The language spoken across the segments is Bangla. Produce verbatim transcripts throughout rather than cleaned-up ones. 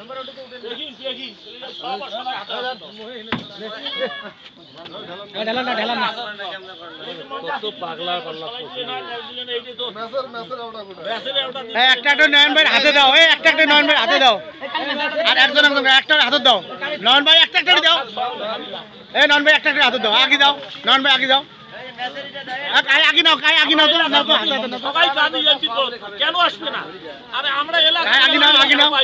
একটা একটা নয়ন ভাই হাতে দাও, এই একটা একটা নয়ন ভাই হাতে দাও, আর একজন একজন একটা হাতে দাও, নয়ন ভাই একটা একটা দাও, এই নয়ন ভাই একটা একটা হাতে দাও, আগে দাও নয়ন ভাই আগে দাও, আগে নাও কাই আগে নাও তো সবাই জানি কেন আসবে না, আরে আমরা এলাকা আগে নাও আগে নাও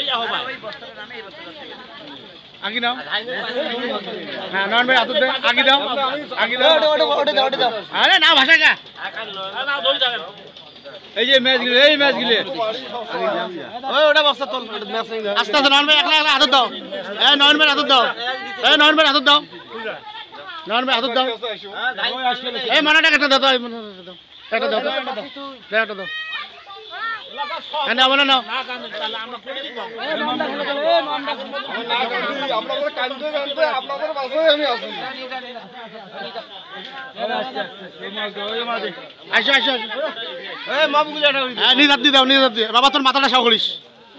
আগে নাও, হ্যাঁ নয়ন ভাই হাতে দাও, আগে দাও আগে দাও, ওটা দাও ওটা দাও, আরে না ভাষা কা না ধরে থাকেন, এই যে ম্যাচ গিলে এই ম্যাচ গিলে ওই ওটা বস্তা তোল ম্যাচ নেই, আস্তে আস্তে নয়ন ভাই একলা একলা হাতে দাও, এই নয়ন ভাই হাতে দাও, এই নয়ন ভাই হাতে দাও, নয়ন ভাই হাতে দাও, এই মনাটা একটা দাও, এই মনাটা দাও, একটা দাও দাও একটা দাও, কেন বলো না আমরা করে দিব, আপনাদের কান্দে কান্দে আপনাদের বাসায় আমি আসি। আসো আসো এই মামু জানা হ্যাঁ নিজ হাত দি দাও নিজ হাত দি, বাবা তোর মাথাটা সাও করিস,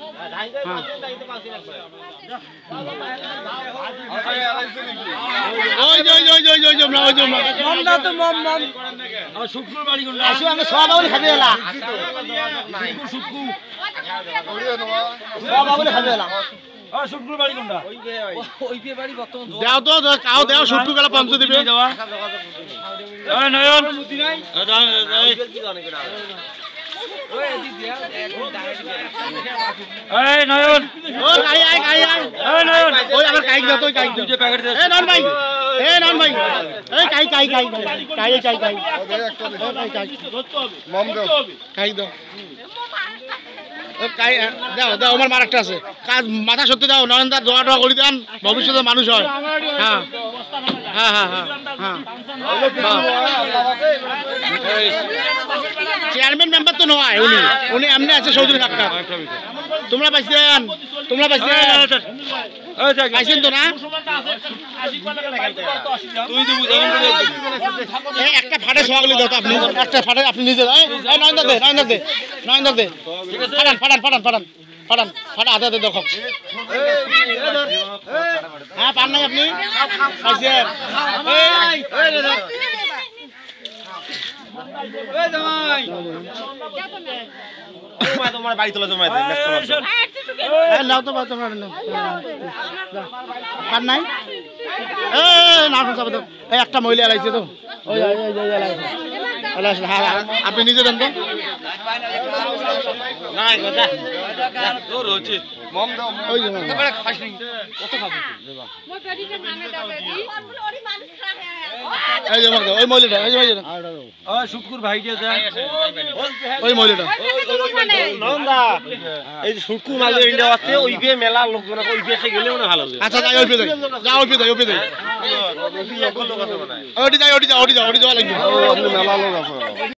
ওই যে ওই যে ওই যে ওই যে ওই যে ওই যে মম দাও তো মম মম, আর শুক্কুর বাড়ি কোন আসো আমি সব বাবুল খাবে এলা, শুক্কু শুক্কু সব বাবুল খাবে এলা, আর শুক্কুর বাড়ি কোনটা ওই যে ওই যে বাড়ি বর্তমান দাও তো কাও দাও শুক্কু গলা পঞ্চ দিবে দেওয়া, এই নয়ন মুদি নাই এই কি জানে কেডা, ওই এদি দিয়া এখন ডাইরেক্ট এই নয়ন ও কাই আই কাই আই এই নয়ন ওই আমার কাই দাও তো কাই দুটো প্যাকেট দে, এই নয়ন ভাই এই নয়ন ভাই এই কাই কাই কাই কাই কাই কাই কাই কাই মম দাও কাই দাও, ও কাই দাও দাও আমার মার একটা আছে, কাজ মাথা সত্যি দাও, নয়নদার দোয়া টোয়া করে দেন ভবিষ্যতে মানুষ হয়, হ্যাঁ হ্যাঁ হ্যাঁ হ্যাঁ চেয়ারম্যান মেম্বার তো নয় উনি, উনি এমনি আছে চৌধুরী ডাক্তার, তোমরা পাইছেন তোমরা পাইছেন পাইছেন তো না, এই একটা ফাটে সোয়াগুলি দাও তো আপনি, একটা ফাটে আপনি নিজে নয়নদা দে নয়নদা দে নয়নদা দে ফাটান ফাটান ফাটান ফাটান ফাটান ফাটা হাতে হাতে দেখো, হ্যাঁ পান নাই আপনি পাইছেন, তোমার বাড়ি তোলা জমা নাও তো তোমার পান নাই, না একটা মহিলা এলাইছে তো ওই আপনি নিজে দেন তো ওই ওই মহিলাটা ওই মহিলাটা শুক্কুর ভাই ওই মহিলাটা এই যে শুক্কুর মাঝে ইন্ডিয়া আছে ওই বিয়ে মেলা লোকজন ওই বিয়ে গেলে মনে ভালো, আচ্ছা যাই ওই বিয়ে যাও ওই বিয়ে যাই ওই বিয়ে যাই ওটি যাই ওটি যাও ওটি যাও ওটি যাওয়া লাগবে মেলা লোক আছে।